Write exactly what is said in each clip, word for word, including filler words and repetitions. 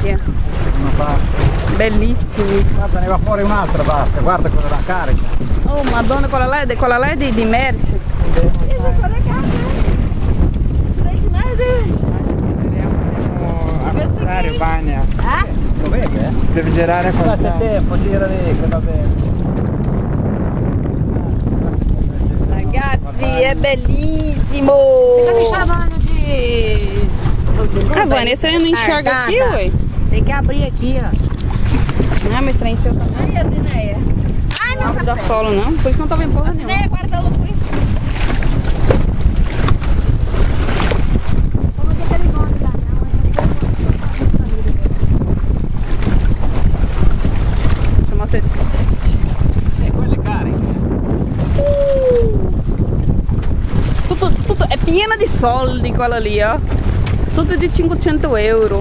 anche. Una parte. Bellissimi. Guarda, ne va fuori un'altra parte, guarda quella da carica. Oh madonna, quella là, è- quella là è di, di merce. A comprare bagna. Lo vedi, eh? Deve girare con Guarda il tempo, gira lì, che va bene. Ragazzi, è bellissimo! Ah, Vânia, esse trem não enxerga tá, aqui, tá. ué? Tem que abrir aqui, ó. Ah, mas trem seu também. Ai, a Dineia. Ai, Não dá solo, não. Por isso que não tava em porra nenhuma. Dineia, guarda o fui. Chama você. E quelle cariche. Tutto, tutto, è piena di soldi quella lì, ó. Tutto di cinquecento euro.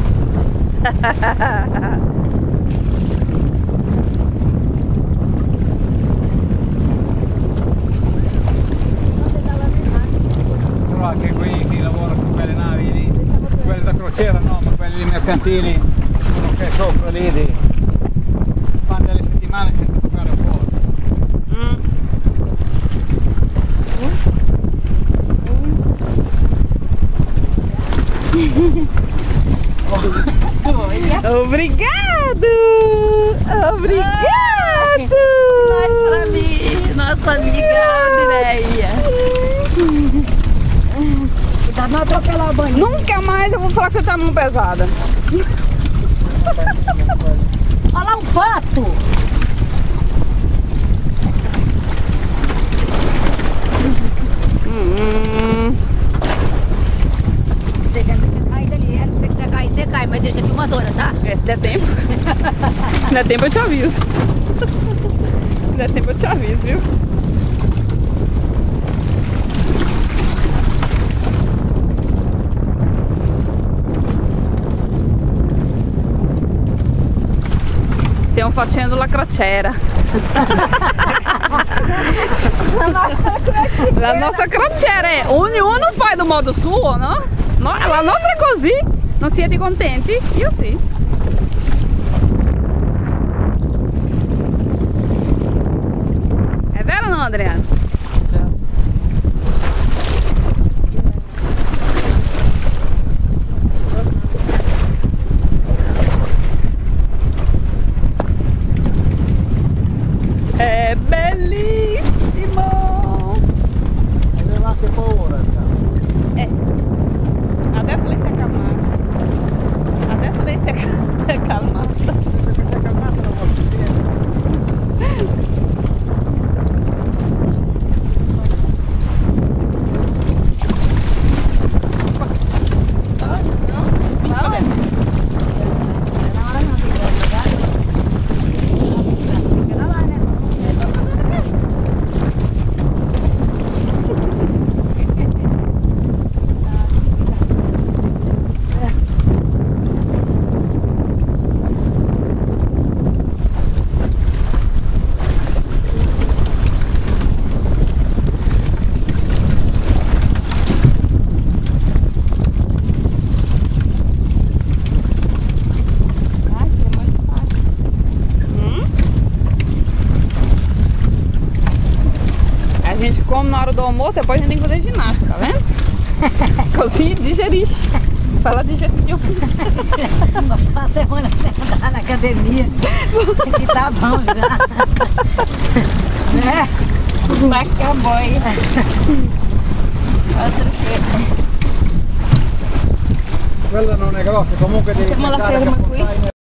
Però anche qui chi lavora su quelle navi lì, quelle da crociera no, ma quelli lì mercantili, uno che è sopra lì, di, fanno delle settimane senza toccare un po'. Mm. Obrigado! Obrigado! Nossa amiga, nossa amiga Dineia. Cuidado, não atropelar o banho. Nunca mais eu vou falar que você tá mão pesada. Olha lá um pato. Hum. Você já tinha caído ali. Se você quiser cair, você cai, mas deixa a filmadora, tá? É, se der tempo. Se der tempo eu te aviso. Se der tempo eu te aviso, viu? Stiamo facendo la crociera. La nostra crociera è ognuno fa do modo suo, no? No, la nostra è così. Non siete contenti? Io sì. È vero o no, Adriano? È bellissimo! Aveva anche paura. Eh, adesso lei si è calmata. Adesso lei si è cal- è calmata. Se si è calmata non vuol dire. A gente come na hora do almoço, depois a gente tem que fazer ginástica, tá vendo? Assim digerir. Fala digestão. Uma semana sem andar na academia. Que tá bom já. Né? Marca boia. Outro que. Quella non è grossa, comunque devi Facciamo la pensare che ferma qui. portai